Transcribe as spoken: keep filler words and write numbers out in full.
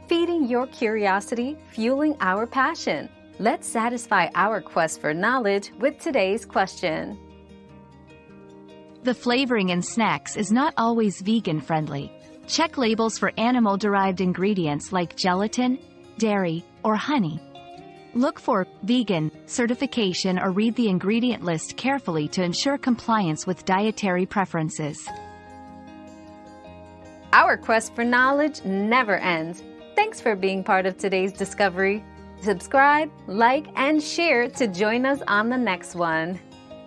feeding your curiosity, fueling our passion. Let's satisfy our quest for knowledge with today's question. The flavoring in snacks is not always vegan-friendly. Check labels for animal-derived ingredients like gelatin, dairy, or honey. Look for vegan certification or read the ingredient list carefully to ensure compliance with dietary preferences. Our quest for knowledge never ends. Thanks for being part of today's discovery. Subscribe, like, and share to join us on the next one.